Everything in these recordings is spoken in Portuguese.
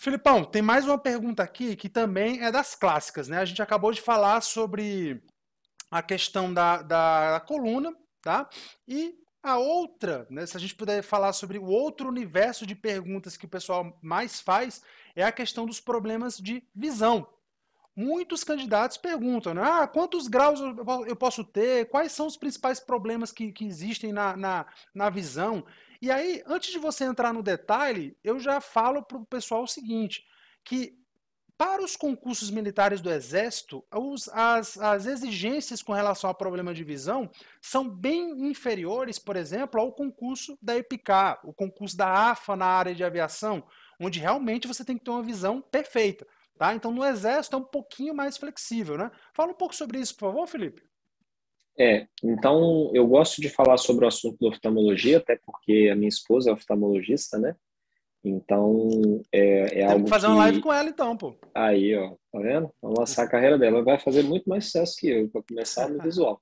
Filipão, tem mais uma pergunta aqui que também é das clássicas, né? A gente acabou de falar sobre a questão da coluna, tá? E a outra, né, se a gente puder falar sobre o outro universo de perguntas que o pessoal mais faz, é a questão dos problemas de visão. Muitos candidatos perguntam, né? Ah, quantos graus eu posso ter? Quais são os principais problemas que existem na visão? E aí, antes de você entrar no detalhe, eu já falo para o pessoal o seguinte, que para os concursos militares do Exército, as exigências com relação ao problema de visão são bem inferiores, por exemplo, ao concurso da EPICAR, o concurso da AFA na área de aviação, onde realmente você tem que ter uma visão perfeita. Tá? Então, no Exército é um pouquinho mais flexível. Né? Fala um pouco sobre isso, por favor, Felipe. Então eu gosto de falar sobre o assunto da oftalmologia, até porque a minha esposa é oftalmologista, né? Então é Temos que algo fazer uma live que com ela, então, pô. aí, ó, tá vendo? Vamos lançar a carreira dela. Ela vai fazer muito mais sucesso que eu, para começar no visual.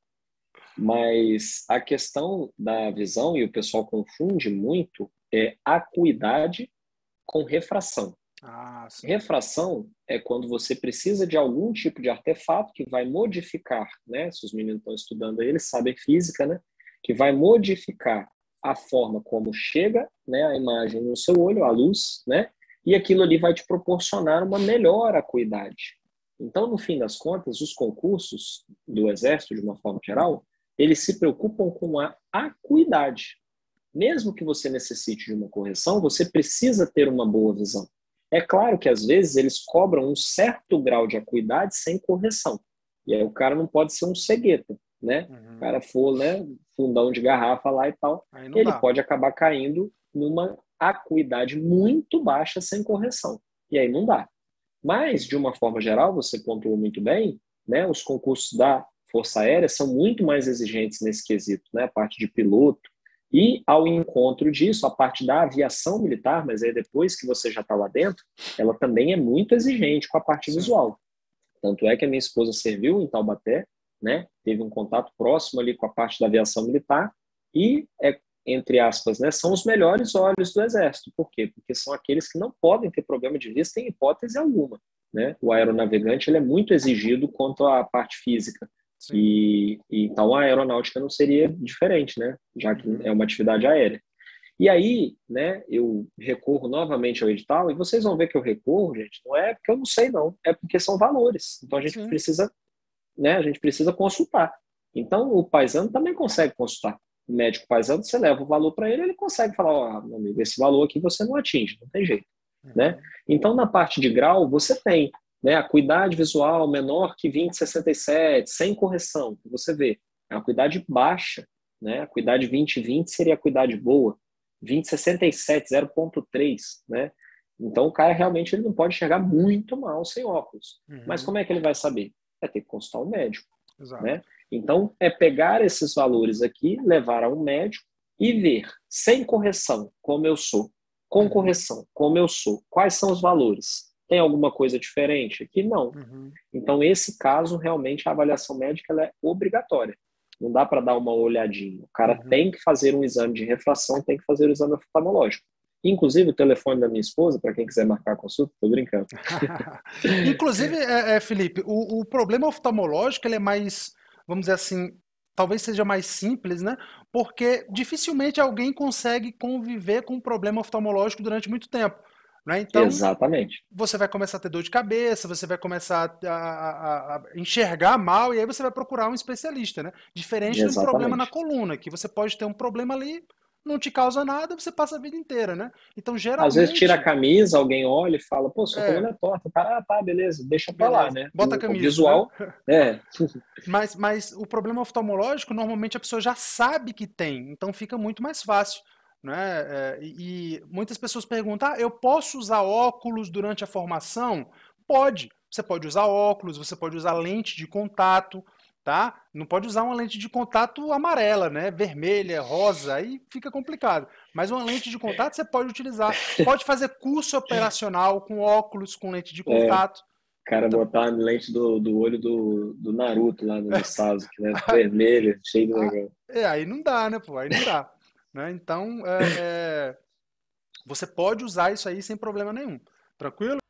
Mas a questão da visão, e o pessoal confunde muito, é acuidade com refração. Ah, sim. Refração é quando você precisa de algum tipo de artefato que vai modificar, né? Se os meninos estão estudando aí, eles sabem física, né? Que vai modificar a forma como chega, né, a imagem no seu olho, a luz, né? E aquilo ali vai te proporcionar uma melhor acuidade. Então, no fim das contas, os concursos do Exército, de uma forma geral, eles se preocupam com a acuidade. Mesmo que você necessite de uma correção, você precisa ter uma boa visão. É claro que, às vezes, eles cobram um certo grau de acuidade sem correção. E aí o cara não pode ser um cegueta, né? O cara for, né, fundão de garrafa lá e tal, Aí não ele dá. pode acabar caindo numa acuidade muito baixa sem correção. E aí não dá. Mas, de uma forma geral, você pontuou muito bem, né? Os concursos da Força Aérea são muito mais exigentes nesse quesito, né? A parte de piloto. E, ao encontro disso, a parte da aviação militar, mas aí depois que você já está lá dentro, ela também é muito exigente com a parte Sim. visual. Tanto é que a minha esposa serviu em Taubaté, né? Teve um contato próximo ali com a parte da aviação militar e, entre aspas, né, são os melhores olhos do Exército. Por quê? Porque são aqueles que não podem ter problema de vista em hipótese alguma. Né? O aeronavegante ele é muito exigido quanto à parte física. Sim. E então a aeronáutica não seria diferente, né? Já que é uma atividade aérea. E aí, né, eu recorro novamente ao edital, e vocês vão ver que eu recorro, gente, não é porque eu não sei, não, é porque são valores. Então Sim. a gente precisa consultar. Então o paisano também consegue consultar. O médico paisano, você leva o valor para ele, ele consegue falar, ó, meu amigo, esse valor aqui você não atinge, não tem jeito, né? Então na parte de grau, você tem, né, a acuidade visual menor que 20/67, sem correção, que você vê, é uma acuidade baixa, né? A acuidade 20/20 seria a acuidade boa, 20/67, 0,3, né? Então o cara realmente ele não pode enxergar muito mal sem óculos. Mas como é que ele vai saber? Vai ter que consultar um médico, Exato. né? Então é pegar esses valores aqui, levar a um médico e ver, sem correção, como eu sou, com correção, como eu sou, quais são os valores. Tem alguma coisa diferente aqui? Não. Então, esse caso, realmente, a avaliação médica ela é obrigatória. Não dá para dar uma olhadinha. O cara tem que fazer um exame de refração, tem que fazer o exame oftalmológico. Inclusive, o telefone da minha esposa, para quem quiser marcar a consulta, tô brincando. Inclusive, Felipe, o problema oftalmológico ele é mais, vamos dizer assim, talvez seja mais simples, né? Porque dificilmente alguém consegue conviver com um problema oftalmológico durante muito tempo. Né? Então, Exatamente. você vai começar a ter dor de cabeça, você vai começar a enxergar mal, e aí você vai procurar um especialista, né? Diferente de um problema na Exatamente. coluna, que você pode ter um problema ali, não te causa nada, você passa a vida inteira, né? Então, Às vezes tira a geralmente, camisa, alguém olha e fala, pô, sua coluna é, é torta. O cara, tá, beleza, deixa pra lá, beleza, né? bota a O camisa, né? visual, é, Mas o problema oftalmológico, normalmente a pessoa já sabe que tem, então fica muito mais fácil. Né? E muitas pessoas perguntam: eu posso usar óculos durante a formação? Pode. Você pode usar óculos, você pode usar lente de contato, tá? Não pode usar uma lente de contato amarela, né? Vermelha, rosa, aí fica complicado. Mas uma lente de contato você pode utilizar. Pode fazer curso operacional com óculos, com lente de contato. cara Então, botar a lente do olho do Naruto lá no Sasuke, né? Vermelho, cheio de negócio. aí não dá, né, pô? Aí não dá. Né? Então, você pode usar isso aí sem problema nenhum. Tranquilo?